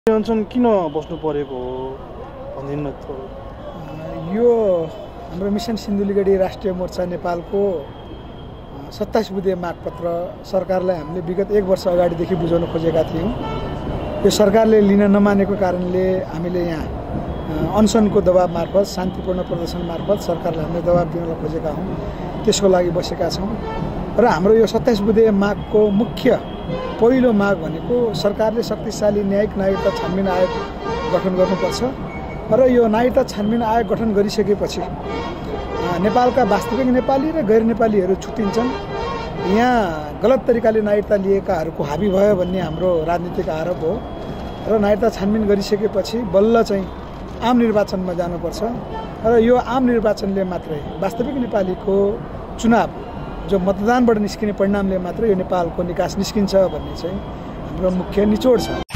अनसन किन बस्नु परेको हो भन्दिनु न थोरै। यो हाम्रो मिसन सिन्धुलीगढी राष्ट्रिय मोर्चा नेपालको 27 बुँदे मागपत्र सरकारलाई हामीले विगत 1 वर्ष अगाडिदेखि बुझाउन खोजेका थियौँ। यो सरकारले लिन नमानेको कारणले हामीले यहाँ अनसनको दबाब मार्फत शान्तिपूर्ण प्रदर्शन मार्फत सरकारलाई हामीले दबाब दिन खोजेका हौँ। त्यसको लागि बसेका छौँ र हाम्रो यो 27 बुँदे मागको मुख्य पहिलो माग भनेको सरकारले शक्तिशाली न्यायिक नागरिकता छानबिन आयोग गठन गर्नुपर्छ र यो नागरिकता छानबिन आयोग गठन गरिसकेपछि नेपालका वास्तविक नेपाली र गैर नेपालीहरू छुट्टिन्छन्। यहाँ गलत तरिकाले नागरिकता लिएकाहरूको हाबी भयो भन्ने हाम्रो राजनीतिक आरोप हो र नागरिकता छानबिन गरिसकेपछि बल्ल चाहिँ आम निर्वाचनमा जानुपर्छ र यो आम निर्वाचनले मात्रै वास्तविक नेपालीको चुनाव जो मतदानबाट निस्किने परिणामले मात्रै यो नेपालको निकास निस्किन्छ भन्ने चाहिँ हाम्रो मुख्य निचोड छ।